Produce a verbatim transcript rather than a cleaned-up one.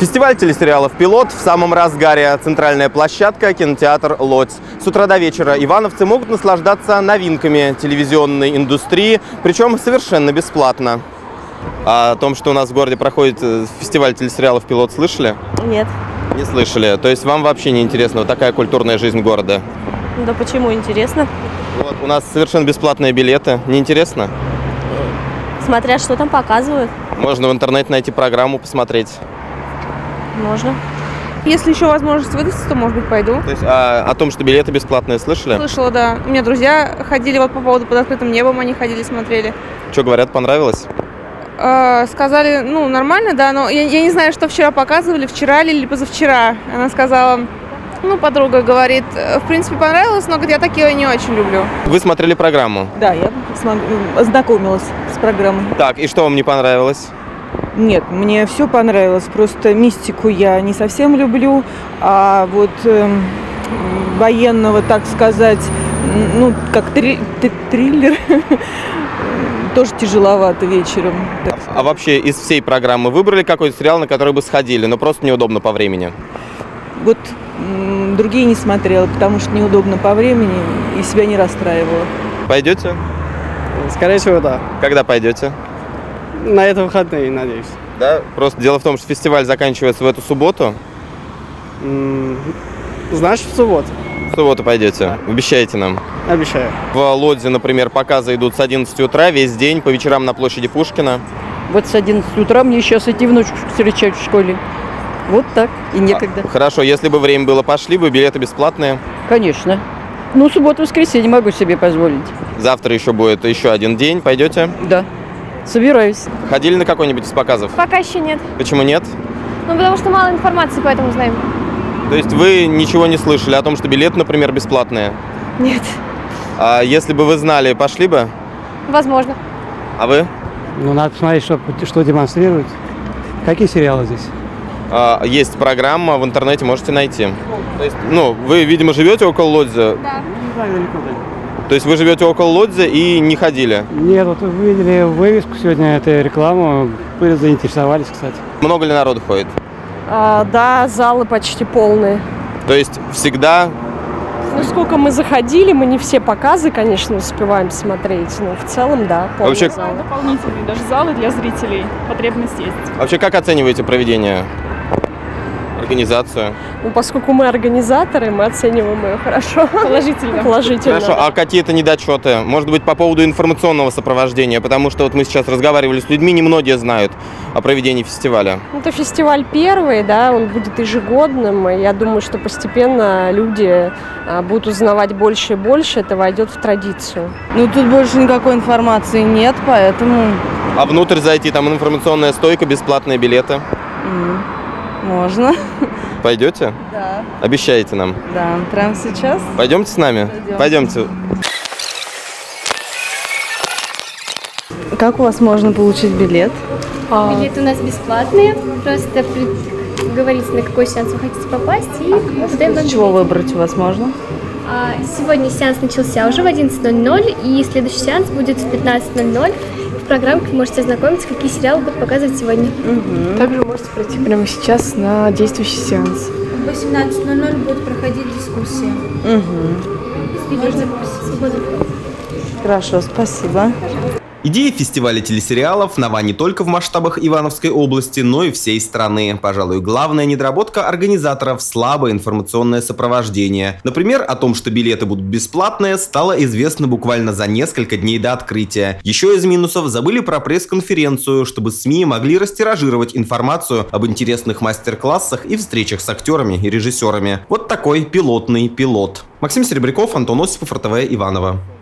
Фестиваль телесериалов «Пилот» в самом разгаре. Центральная площадка, кинотеатр «Лодзь». С утра до вечера ивановцы могут наслаждаться новинками телевизионной индустрии, причем совершенно бесплатно. А о том, что у нас в городе проходит фестиваль телесериалов «Пилот», слышали? Нет. Не слышали. То есть вам вообще не интересна вот такая культурная жизнь города? Да почему интересно? Вот, у нас совершенно бесплатные билеты. Не интересно? Смотря что там показывают. Можно в интернете найти программу, посмотреть. Можно. Если еще возможность выдастся, то, может быть, пойду. То есть а, о том, что билеты бесплатные, слышали? Слышала, да. У меня друзья ходили вот по поводу «Под открытым небом», они ходили, смотрели. Что говорят, понравилось? Э, сказали, ну, нормально, да, но я, я не знаю, что вчера показывали, вчера ли или позавчера. Она сказала, ну, подруга говорит, в принципе, понравилось, но, говорит, я такие не очень люблю. Вы смотрели программу? Да, я ознакомилась с программой. Так, и что вам не понравилось? Нет, мне все понравилось, просто мистику я не совсем люблю, а вот э, военного, так сказать, ну, как три, триллер, тоже тяжеловато вечером. А вообще из всей программы выбрали какой-то сериал, на который бы сходили, но просто неудобно по времени? Вот м, другие не смотрела, потому что неудобно по времени и себя не расстраивала. Пойдете? Скорее всего, да. Когда пойдете? На это выходные, надеюсь. Да? Просто дело в том, что фестиваль заканчивается в эту субботу. М-м, значит, в субботу. В субботу пойдете? Обещаете нам? Обещаю. В Лодзе, например, показы идут с одиннадцати утра весь день, по вечерам на площади Пушкина. Вот с одиннадцати утра мне сейчас идти внучку встречать в школе. Вот так, и некогда. А, хорошо, если бы время было, пошли бы, билеты бесплатные? Конечно. Ну, субботу-воскресенье могу себе позволить. Завтра еще будет еще один день, пойдете? Да, собираюсь. Ходили на какой-нибудь из показов? Пока еще нет. Почему нет? Ну, потому что мало информации, поэтому знаем. То есть вы ничего не слышали о том, что билеты, например, бесплатные? Нет. А если бы вы знали, пошли бы? Возможно. А вы? Ну, надо посмотреть, что, что демонстрируют. Какие сериалы здесь? А, есть программа, в интернете можете найти. То есть, ну, вы, видимо, живете около Лодзи? Да. Не знаю, далеко. То есть вы живете около Лодзи и не ходили? Нет, вот вы видели вывеску сегодня, эту рекламу, были заинтересовались, кстати. Много ли народу ходит? А, да, залы почти полные. То есть всегда... Ну, сколько мы заходили, мы не все показы, конечно, успеваем смотреть, но в целом, да, полный Вообще... зал. Дополнительные даже залы для зрителей, потребность есть. Вообще, как оцениваете проведение? Организацию? Ну, поскольку мы организаторы, мы оцениваем ее хорошо. Положительно. Положительно. Хорошо, Да. а какие-то недочеты? Может быть, по поводу информационного сопровождения? Потому что вот мы сейчас разговаривали с людьми, немногие знают о проведении фестиваля. Это фестиваль первый, да, он будет ежегодным. И я думаю, что постепенно люди а, будут узнавать больше и больше, это войдет в традицию. Ну, тут больше никакой информации нет, поэтому... А внутрь зайти, там информационная стойка, бесплатные билеты? М-м, можно. Пойдете? Да. Обещаете нам? Да, прямо сейчас. Пойдемте с нами? Пойдемте. Пойдемте. Как у вас можно получить билет? Билеты у нас бесплатные. Просто говорите, на какой сеанс вы хотите попасть. И выдаем вам С чего билет. выбрать у вас можно? А, сегодня сеанс начался уже в одиннадцать ноль ноль. И следующий сеанс будет в пятнадцать ноль ноль. В программе вы можете ознакомиться, какие сериалы будут показывать сегодня. Угу. Также можете пройти прямо сейчас на действующий сеанс. В восемнадцать ноль ноль будет проходить дискуссия. Угу. Свободный вход. Хорошо, спасибо. Идея фестиваля телесериалов нова не только в масштабах Ивановской области, но и всей страны. Пожалуй, главная недоработка организаторов – слабое информационное сопровождение. Например, о том, что билеты будут бесплатные, стало известно буквально за несколько дней до открытия. Еще из минусов забыли про пресс-конференцию, чтобы СМИ могли растиражировать информацию об интересных мастер-классах и встречах с актерами и режиссерами. Вот такой пилотный пилот. Максим Серебряков, Антон Осипов, эр тэ вэ Иваново.